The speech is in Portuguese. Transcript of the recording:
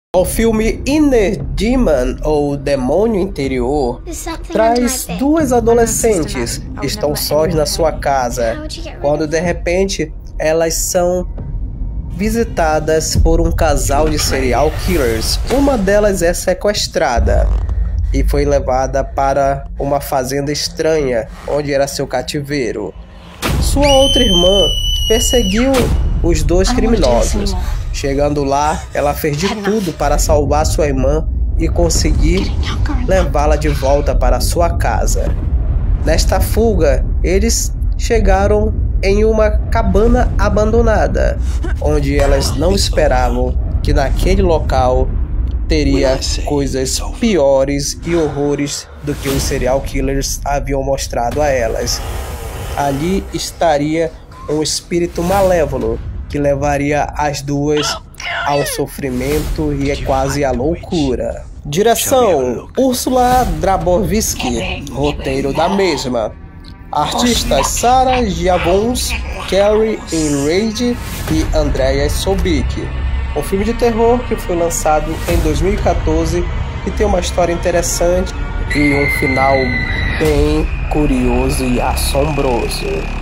O filme Inner Demon, ou Demônio Interior, traz duas adolescentes que estão sós na sua casa, quando de repente elas são visitadas por um casal de serial killers. Uma delas é sequestrada e foi levada para uma fazenda estranha, onde era seu cativeiro. Sua outra irmã perseguiu os dois criminosos. Chegando lá, ela fez de tudo para salvar sua irmã e conseguir levá-la de volta para sua casa. Nesta fuga, eles chegaram em uma cabana abandonada, onde elas não esperavam que naquele local teria coisas piores e horrores do que os serial killers haviam mostrado a elas. Ali estaria um espírito malévolo que levaria as duas ao sofrimento e quase à loucura. Direção: Ursula Drabowski. Roteiro da mesma. Artistas: Sarah Giavons, Carrie Enrage e Andrea Sobik. Um filme de terror que foi lançado em 2014 e tem uma história interessante e um final bem curioso e assombroso.